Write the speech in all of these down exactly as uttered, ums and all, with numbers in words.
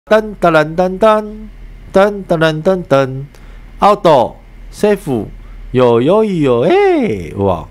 噔噔噔噔噔噔噔噔噔，奥斗 safe 有有有哎哇！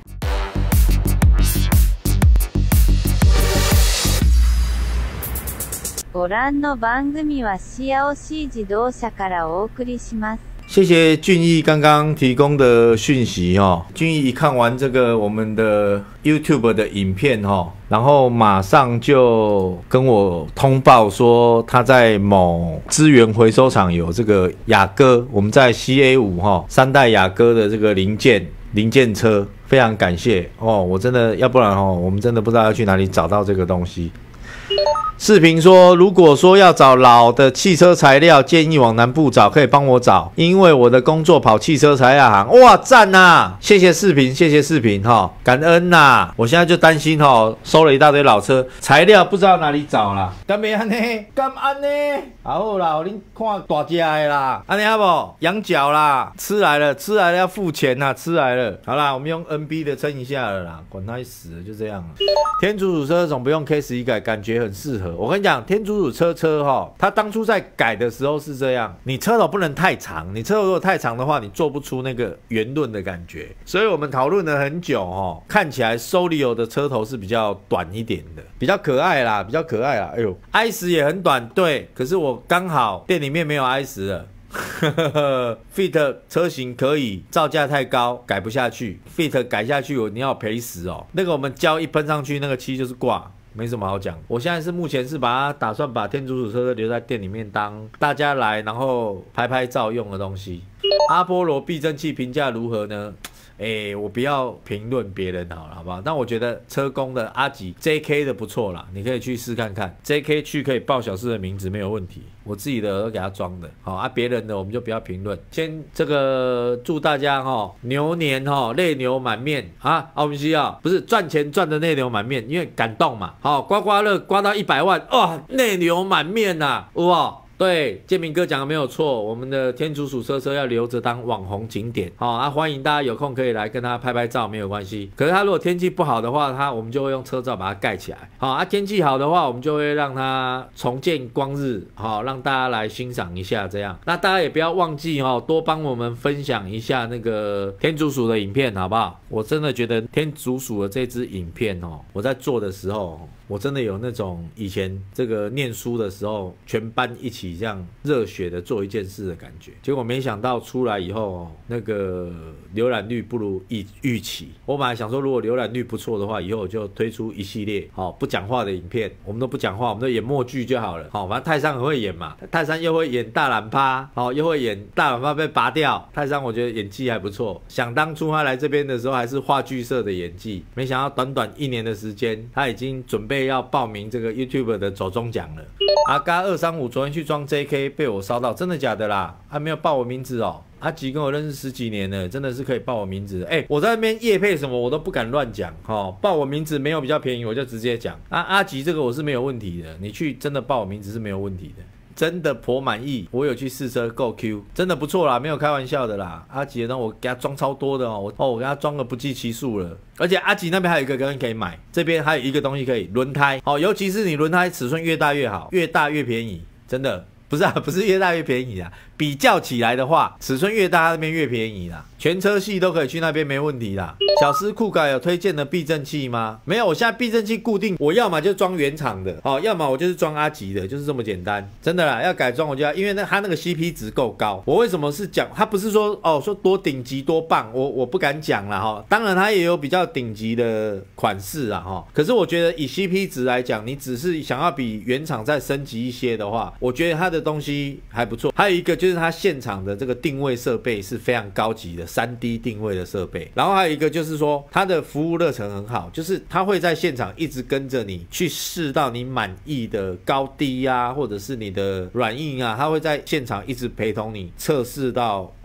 ご覧の番組はシアオシー自動車からお送りします。 谢谢俊逸刚刚提供的讯息哦。俊逸一看完这个我们的 YouTube 的影片哦，然后马上就跟我通报说他在某资源回收厂有这个雅阁，我们在 C A 五 哈三代雅阁的这个零件零件车，非常感谢哦。我真的要不然哦，我们真的不知道要去哪里找到这个东西。视频说，如果说要找老的汽车材料，建议往南部找，可以帮我找，因为我的工作跑汽车材料行。哇，赞呐、啊！谢谢视频，谢谢视频哈，感恩呐、啊！我现在就担心哈，收了一大堆老车材料，不知道哪里找啦。干咩安呢？干安呢？好啦，我恁看大只的啦，安尼好不？羊角啦，吃来了，吃来了要付钱呐，吃来了。好啦，我们用 N B 的撑一下了啦，管他死了，就这样了。天竺鼠车总不用 K 十一改，感觉很适合。我跟你讲，天竺鼠车车哈，它当初在改的时候是这样，你车头不能太长，你车头如果太长的话，你做不出那个圆润的感觉。所以我们讨论了很久哦，看起来 Solio 的车头是比较短一点的，比较可爱啦，比较可爱啦。哎呦 ，i 十也很短，对，可是我刚好店里面没有 i 十了。Fit 车型可以，造价太高，改不下去。Fit 改下去，你要赔死哦。那个我们胶一喷上去，那个漆就是挂。没什么好讲，我现在是目前是把它打算把天竺鼠车车留在店里面当大家来然后拍拍照用的东西。阿波罗避震器评价如何呢？哎，我不要评论别人好了，好不好？但我觉得车工的阿吉 J K 的不错啦，你可以去试看看。J K 去可以报小四的名字没有问题，我自己的都给他装的。好啊，别人的我们就不要评论。先这个祝大家哈、哦、牛年哈、哦、泪流满面啊！啊，我们需要不是赚钱赚的泪流满面，因为感动嘛。好，刮刮乐刮到一百万，哇，泪流满面呐、啊，哇！对，建明哥讲的没有错，我们的天竺鼠车车要留着当网红景点，好、哦、啊，欢迎大家有空可以来跟他拍拍照，没有关系。可是他如果天气不好的话，他我们就会用车罩把它盖起来，好、哦、啊，天气好的话，我们就会让它重见光日，好、哦，让大家来欣赏一下这样。那大家也不要忘记哦，多帮我们分享一下那个天竺鼠的影片，好不好？我真的觉得天竺鼠的这支影片哦，我在做的时候。我真的有那种以前这个念书的时候，全班一起这样热血的做一件事的感觉。结果没想到出来以后，那个浏览率不如预预期。我本来想说，如果浏览率不错的话，以后我就推出一系列好、哦、不讲话的影片。我们都不讲话，我们都演默剧就好了。好、哦，反正泰山很会演嘛，泰山又会演大懒趴，好、哦、又会演大懒趴被拔掉。泰山我觉得演技还不错。想当初他来这边的时候还是话剧社的演技，没想到短短一年的时间，他已经准备。要报名这个 YouTube 的走中奖了。阿嘎二三五昨天去装 J K 被我烧到，真的假的啦？还没有报我名字哦。阿吉跟我认识十几年了，真的是可以报我名字。哎、欸，我在那边业配什么我都不敢乱讲，哦，报我名字没有比较便宜，我就直接讲。啊，阿吉这个我是没有问题的，你去真的报我名字是没有问题的。真的颇满意，我有去试车够 Q， 真的不错啦，没有开玩笑的啦。阿吉呢，我给他装超多的哦，我哦我给他装了不计其数了。而且阿吉那边还有一个东西可以买，这边还有一个东西可以轮胎，哦，尤其是你轮胎尺寸越大越好，越大越便宜，真的不是啊，不是越大越便宜啊，比较起来的话，尺寸越大那边越便宜啦。全车系都可以去那边没问题啦。小师酷改有推荐的避震器吗？没有，我现在避震器固定，我要么就装原厂的，哦，要么我就是装阿吉的，就是这么简单。真的啦，要改装我就要，因为那它那个 C P 值够高。我为什么是讲？它不是说哦说多顶级多棒，我我不敢讲啦哈。当然它也有比较顶级的款式啊哈。可是我觉得以 C P 值来讲，你只是想要比原厂再升级一些的话，我觉得它的东西还不错。还有一个就是它现场的这个定位设备是非常高级的。三 D 定位的设备，然后还有一个就是说它的服务热忱很好，就是它会在现场一直跟着你去试到你满意的高低啊，或者是你的软硬啊，它会在现场一直陪同你测试到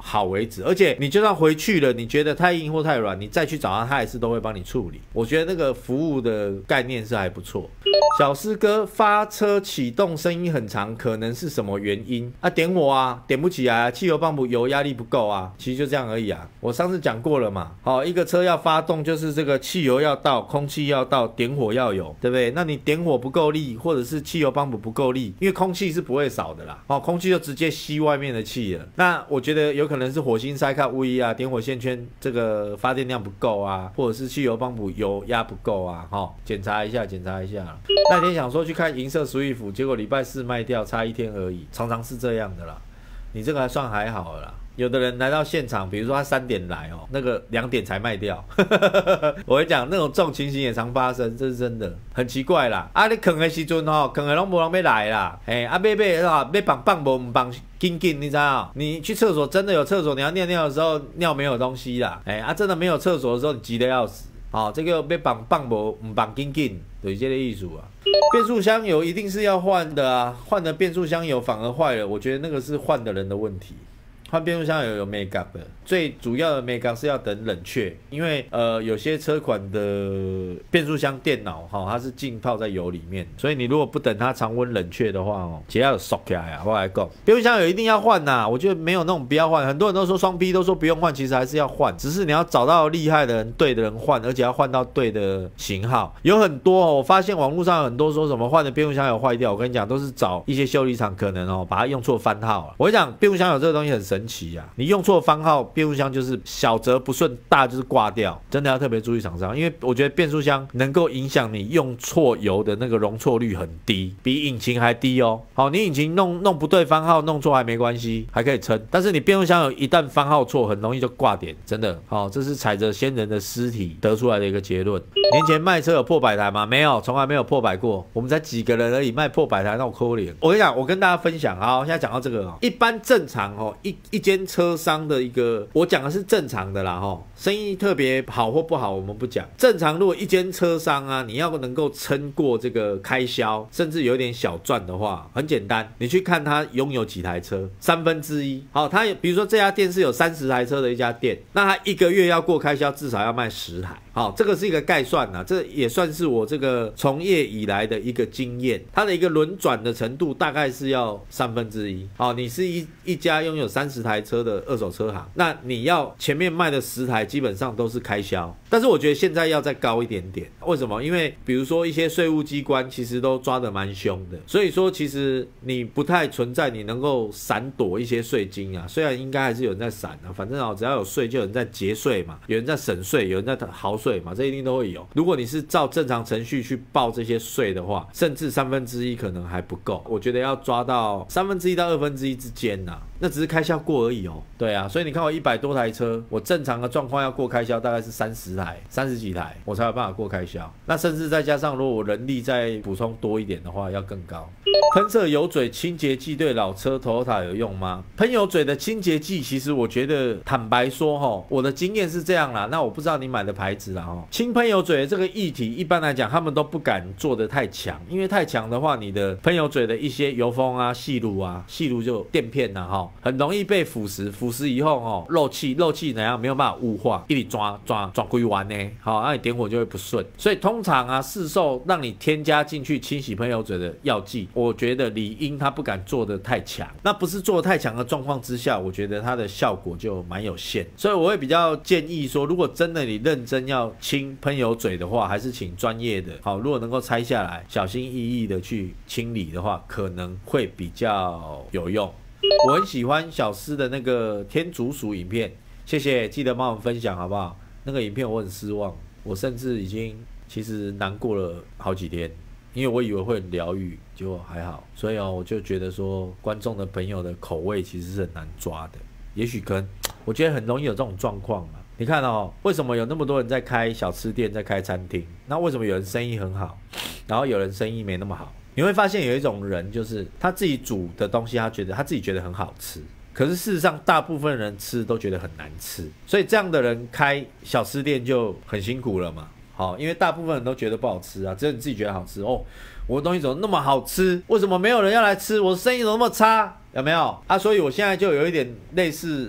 好为止。而且你就算回去了，你觉得太硬或太软，你再去找他，他还是都会帮你处理。我觉得那个服务的概念是还不错。小师哥发车启动声音很长，可能是什么原因啊？点火啊，点不起来啊，汽油泵不油压力不够啊，其实就这样而已啊。我上次讲过了嘛，好、哦，一个车要发动就是这个汽油要到，空气要到，点火要有，对不对？那你点火不够力，或者是汽油泵不够力，因为空气是不会少的啦，哦，空气就直接吸外面的气了。那我觉得有可能是火星塞卡无一啊，点火线圈这个发电量不够啊，或者是汽油泵油压不够啊，哈、哦，检查一下，检查一下。那天想说去看银色Swift，结果礼拜四卖掉，差一天而已，常常是这样的啦。你这个还算还好了啦。有的人来到现场，比如说他三点来哦，那个两点才卖掉。我跟你讲，那种这种情形也常发生，这是真的，很奇怪啦。啊，你坑的时阵吼，坑的拢无人要来啦。哎，啊，买买啊，要放放无唔放，紧紧，你知道？你去厕所真的有厕所，你要尿尿的时候尿没有东西啦。哎，啊，真的没有厕所的时候，你急得要死。哦，这个要放放无唔放紧紧，就是这个意思啊。变速箱油一定是要换的啊，换了变速箱油反而坏了，我觉得那个是换的人的问题。换变速箱油有 make up 的，最主要的 make up 是要等冷却，因为呃有些车款的变速箱电脑哈、哦，它是浸泡在油里面，所以你如果不等它常温冷却的话哦，只要有缩起来啊，我来讲，变速箱油一定要换呐，我觉得没有那种不要换，很多人都说双 P 都说不用换，其实还是要换，只是你要找到厉害的人、对的人换，而且要换到对的型号，有很多哦，我发现网络上有很多说什么换的变速箱油坏掉，我跟你讲都是找一些修理厂可能哦把它用错番号了，我跟你讲变速箱油这个东西很神奇啊，你用错番号，变速箱就是小则不顺，大就是挂掉，真的要特别注意厂商，因为我觉得变速箱能够影响你用错油的那个容错率很低，比引擎还低哦。好，你引擎弄弄不对番号，弄错还没关系，还可以撑，但是你变速箱油一旦番号错，很容易就挂点，真的。好，这是踩着先人的尸体得出来的一个结论。年前卖车有破百台吗？没有，从来没有破百过，我们才几个人而已，卖破百台那种可怜。我跟你讲，我跟大家分享，好，现在讲到这个哦，一般正常哦，一一间车商的一个，我讲的是正常的啦哈，生意特别好或不好我们不讲，正常如果一间车商啊，你要能够撑过这个开销，甚至有点小赚的话，很简单，你去看他拥有几台车，三分之一。好，他比如说这家店是有三十台车的一家店，那他一个月要过开销，至少要卖十台。好，这个是一个概算啊，这也算是我这个从业以来的一个经验，它的一个轮转的程度大概是要三分之一。好，你是一一家拥有三十台车的二手车行，那你要前面卖的十台基本上都是开销，但是我觉得现在要再高一点点。为什么？因为比如说一些税务机关其实都抓得蛮凶的，所以说其实你不太存在你能够闪躲一些税金啊，虽然应该还是有人在闪啊，反正啊只要有税就有人在节税嘛，有人在省税，有人在豪税嘛，这一定都会有。如果你是照正常程序去报这些税的话，甚至三分之一可能还不够，我觉得要抓到三分之一到二分之一之间呐、啊，那只是开销过而已哦。对啊，所以你看我一百多台车，我正常的状况要过开销大概是三十台、三十几台，我才有办法过开销。那甚至再加上如果我人力再补充多一点的话，要更高。喷射油嘴清洁剂对老车 Toyota 有用吗？喷油嘴的清洁剂，其实我觉得坦白说哈，我的经验是这样啦。那我不知道你买的牌子啦哈。清喷油嘴的这个液体，一般来讲他们都不敢做得太强，因为太强的话，你的喷油嘴的一些油封啊、细炉啊、细炉就垫片呐哈，很容易被腐蚀。腐蚀以后哦，漏气漏气怎样没有办法雾化，一直抓抓抓归完呢，好，那你点火就会不顺。所以通常啊，市售让你添加进去清洗喷油嘴的药剂，我觉得理应它不敢做得太强。那不是做得太强的状况之下，我觉得它的效果就蛮有限。所以我会比较建议说，如果真的你认真要清喷油嘴的话，还是请专业的。好，如果能够拆下来，小心翼翼的去清理的话，可能会比较有用。我很喜欢小施的那个天竺鼠影片，谢谢，记得帮我们分享好不好？那个影片我很失望，我甚至已经其实难过了好几天，因为我以为会很疗愈，结果还好，所以哦，我就觉得说观众的朋友的口味其实是很难抓的，也许可能我觉得很容易有这种状况啊。你看哦，为什么有那么多人在开小吃店，在开餐厅？那为什么有人生意很好，然后有人生意没那么好？你会发现有一种人，就是他自己煮的东西，他觉得他自己觉得很好吃，可是事实上大部分人吃都觉得很难吃，所以这样的人开小吃店就很辛苦了嘛。好，因为大部分人都觉得不好吃啊，只有你自己觉得好吃哦。我的东西怎么那么好吃？为什么没有人要来吃？我的生意怎么那么差？有没有啊？所以我现在就有一点类似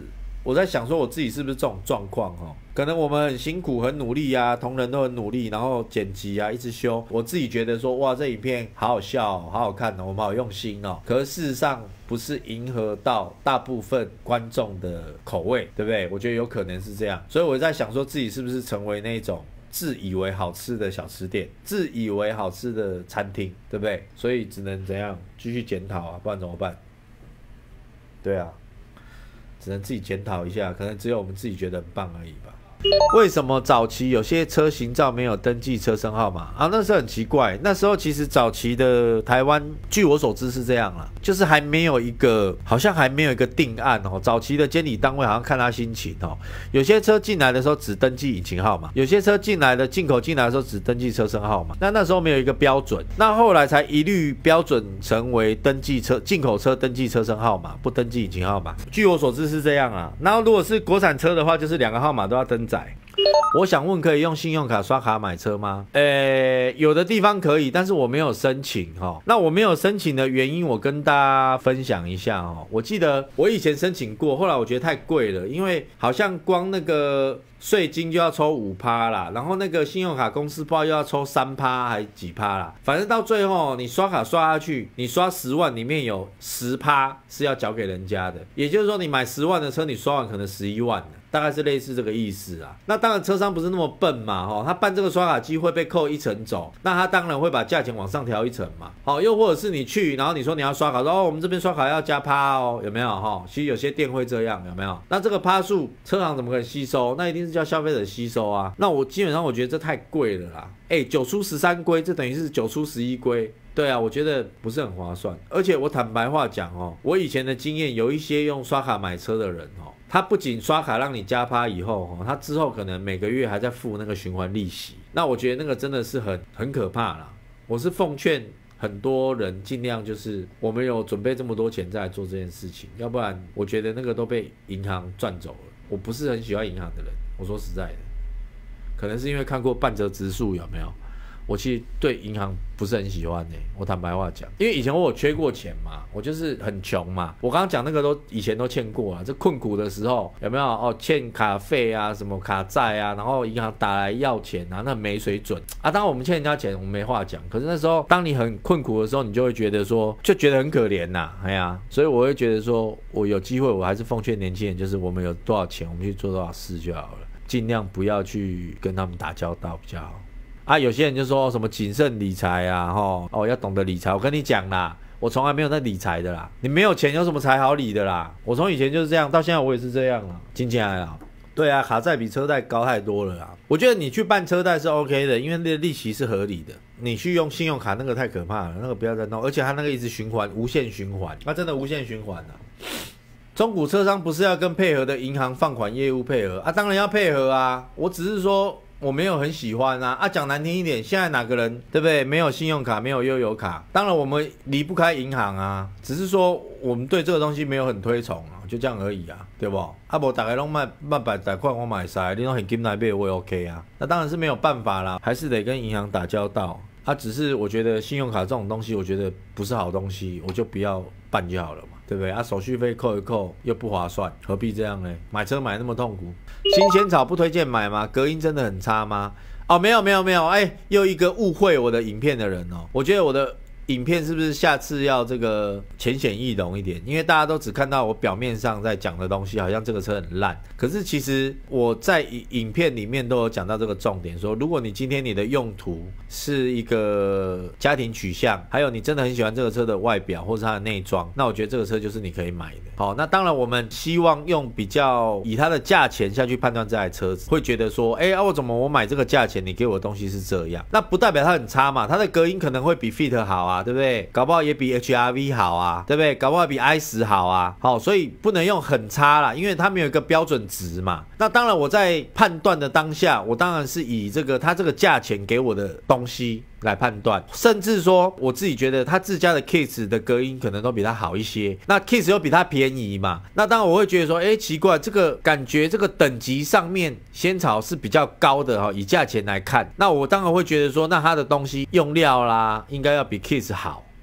我在想说我自己是不是这种状况哦？可能我们很辛苦很努力啊，同仁都很努力，然后剪辑啊一直修，我自己觉得说哇这影片好好笑哦，好好看哦，我们好用心哦，可是事实上不是迎合到大部分观众的口味，对不对？我觉得有可能是这样，所以我在想说自己是不是成为那种自以为好吃的小吃店，自以为好吃的餐厅，对不对？所以只能怎样继续检讨啊，不然怎么办？对啊，只能自己检讨一下，可能只有我们自己觉得很棒而已吧。为什么早期有些车型照没有登记车身号码啊？那是很奇怪。那时候其实早期的台湾，据我所知是这样啦，就是还没有一个，好像还没有一个定案哦。早期的监理单位好像看他心情哦，有些车进来的时候只登记引擎号码，有些车进来的进口进来的时候只登记车身号码。那那时候没有一个标准，那后来才一律标准成为登记车进口车登记车身号码，不登记引擎号码。据我所知是这样啊。然后如果是国产车的话，就是两个号码都要登载。我想问，可以用信用卡刷卡买车吗？呃，有的地方可以，但是我没有申请哈。那我没有申请的原因，我跟大家分享一下哈。我记得我以前申请过，后来我觉得太贵了，因为好像光那个税金就要抽 百分之五 啦，然后那个信用卡公司不知道又要抽 百分之三 还是几趴啦，反正到最后你刷卡刷下去，你刷十万里面有 百分之十 是要缴给人家的，也就是说你买十万的车，你刷完可能十一万了。大概是类似这个意思啊。那当然车商不是那么笨嘛，齁，他办这个刷卡机会被扣一层走，那他当然会把价钱往上调一层嘛。好，又或者是你去，然后你说你要刷卡，说哦我们这边刷卡要加趴哦，有没有齁？其实有些店会这样，有没有？那这个趴数车行怎么可能吸收？那一定是叫消费者吸收啊。那我基本上我觉得这太贵了啦。哎、欸，九出十三归，这等于是九出十一归。对啊，我觉得不是很划算。而且我坦白话讲哦，我以前的经验，有一些用刷卡买车的人哦，他不仅刷卡让你加趴以后哦，他之后可能每个月还在付那个循环利息。那我觉得那个真的是很很可怕啦。我是奉劝很多人尽量就是我们有准备这么多钱再来做这件事情，要不然我觉得那个都被银行赚走了。我不是很喜欢银行的人，我说实在的，可能是因为看过半泽直树有没有？我其实对银行不是很喜欢呢、欸，我坦白话讲，因为以前我有缺过钱嘛，我就是很穷嘛。我刚刚讲那个都以前都欠过啊，这困苦的时候有没有哦？欠卡费啊，什么卡债啊，然后银行打来要钱啊，那没水准啊。当然我们欠人家钱，我们没话讲。可是那时候当你很困苦的时候，你就会觉得说，就觉得很可怜呐，哎呀，所以我会觉得说，我有机会，我还是奉劝年轻人，就是我们有多少钱，我们去做多少事就好了，尽量不要去跟他们打交道比较好。啊，有些人就说什么谨慎理财啊，吼哦，要懂得理财。我跟你讲啦，我从来没有在理财的啦。你没有钱有什么财好理的啦？我从以前就是这样，到现在我也是这样啦。金钱还好，对啊，卡债比车贷高太多了啦。我觉得你去办车贷是 OK 的，因为那个利息是合理的。你去用信用卡那个太可怕了，那个不要再弄，而且它那个一直循环，无限循环，那真的无限循环啊。中古车商不是要跟配合的银行放款业务配合啊？当然要配合啊，我只是说。我没有很喜欢啊啊！讲难听一点，现在哪个人对不对？没有信用卡，没有悠游卡，当然我们离不开银行啊。只是说我们对这个东西没有很推崇啊，就这样而已啊，对不？啊不，大家都卖卖百贷款我买晒，你用现金来买我也 OK 啊。那当然是没有办法啦，还是得跟银行打交道。啊，只是我觉得信用卡这种东西，我觉得不是好东西，我就不要办就好了嘛。对不对啊？手续费扣一扣又不划算，何必这样呢？买车买那么痛苦，新鲜草不推荐买吗？隔音真的很差吗？哦，没有没有没有，哎，又一个误会我的影片的人哦。我觉得我的影片是不是下次要这个浅显易懂一点？因为大家都只看到我表面上在讲的东西，好像这个车很烂。可是其实我在影片里面都有讲到这个重点，说如果你今天你的用途是一个家庭取向，还有你真的很喜欢这个车的外表或是它的内装，那我觉得这个车就是你可以买的。好，那当然我们希望用比较以它的价钱下去判断这台车子，会觉得说，哎啊，我怎么我买这个价钱，你给我的东西是这样？那不代表它很差嘛，它的隔音可能会比 Fit 好啊。对不对？搞不好也比 H R V 好啊，对不对？搞不好比 i 十 好啊。好，所以不能用很差啦，因为它没有一个标准值嘛。那当然，我在判断的当下，我当然是以这个它这个价钱给我的东西来判断，甚至说我自己觉得它自家的 Kiss 的隔音可能都比它好一些，那 Kiss 又比它便宜嘛。那当然我会觉得说，哎，奇怪，这个感觉这个等级上面仙草是比较高的哈，以价钱来看，那我当然会觉得说，那它的东西用料啦，应该要比 Kiss 好。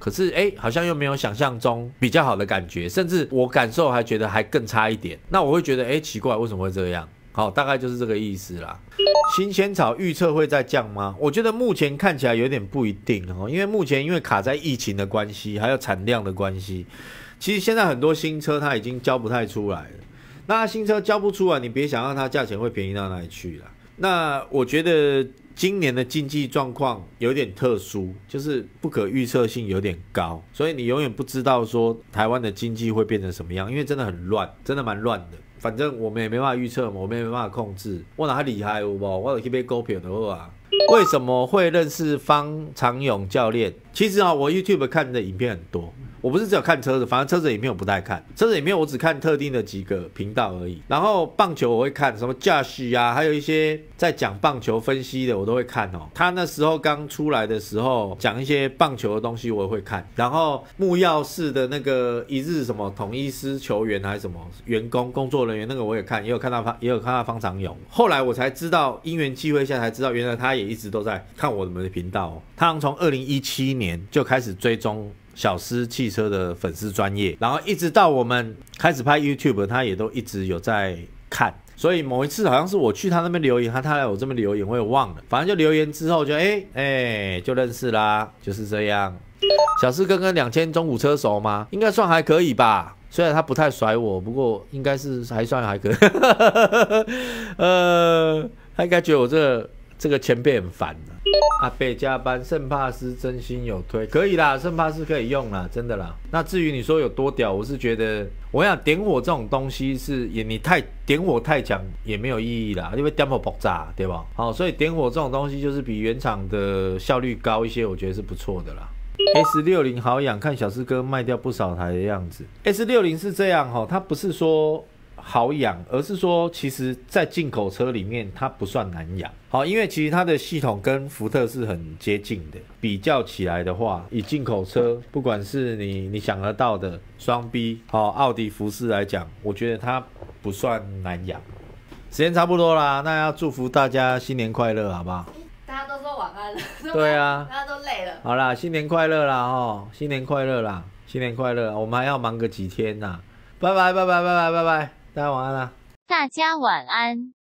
可是哎，好像又没有想象中比较好的感觉，甚至我感受还觉得还更差一点。那我会觉得哎，奇怪，为什么会这样？好，大概就是这个意思啦。新鲜草预测会再降吗？我觉得目前看起来有点不一定哦，因为目前因为卡在疫情的关系，还有产量的关系，其实现在很多新车它已经交不太出来了。那它新车交不出来，你别想让它价钱会便宜到哪里去啦。那我觉得今年的经济状况有点特殊，就是不可预测性有点高，所以你永远不知道说台湾的经济会变成什么样，因为真的很乱，真的蛮乱的。反正我们也没办法预测嘛，我们也没办法控制。我哪厉害有无？我有去买股票的话，为什么会认识方长勇教练？其实啊，我 YouTube 看的影片很多。我不是只有看车子，反正车子影片我不太看，车子影片我只看特定的几个频道而已。然后棒球我会看，什么驾驶啊，还有一些在讲棒球分析的我都会看哦。他那时候刚出来的时候讲一些棒球的东西我也会看。然后木曜市的那个一日什么统一师球员还是什么员工工作人员那个我也看，也有看到也有看到方长勇。后来我才知道，因缘际会下才知道，原来他也一直都在看我们的频道哦。他从二零一七年就开始追踪小狮汽车的粉丝专页，然后一直到我们开始拍 YouTube， 他也都一直有在看。所以某一次好像是我去他那边留言，他他来我这边留言，我也忘了，反正就留言之后就哎哎、欸欸、就认识啦，就是这样。小狮哥跟两千中古车熟吗？应该算还可以吧，虽然他不太甩我，不过应该是还算还可以。呃，他应该觉得我这个这个前辈很烦啊。阿北加班，圣帕斯真心有推，可以啦，圣帕斯可以用啦，真的啦。那至于你说有多屌，我是觉得，我想点火这种东西是也你太点火太强也没有意义啦，因为点火爆炸，对吧？好，所以点火这种东西就是比原厂的效率高一些，我觉得是不错的啦。S 六十 好养，看小狮哥卖掉不少台的样子。S 六十 是这样齁，它不是说好养，而是说其实在进口车里面它不算难养。好，因为其实它的系统跟福特是很接近的，比较起来的话，以进口车不管是你你想得到的双 B 好奥迪福斯来讲，我觉得它不算难养。时间差不多啦，那要祝福大家新年快乐，好不好？ 大家都说晚安了， 对啊， 大家都累了。 好啦，新年快乐啦哦，新年快乐啦，新年快乐，我们还要忙个几天呐，拜拜拜拜拜拜拜拜，大家晚安啦。 大家晚安。